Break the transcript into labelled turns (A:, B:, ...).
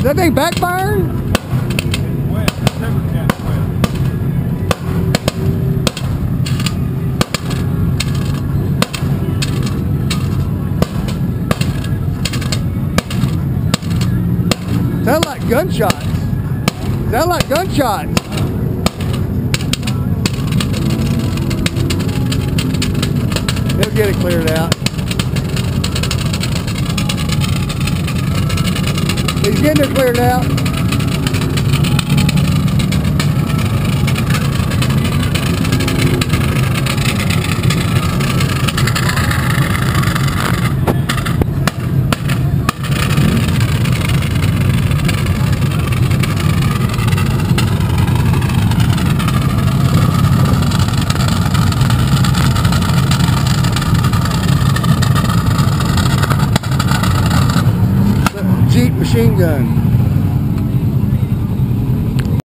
A: that thing backfiring?
B: It's wet. The trigger's got
A: Sound like gunshots. Sound like gunshots. He'll get it cleared out. He's getting it cleared out. Jeep machine gun.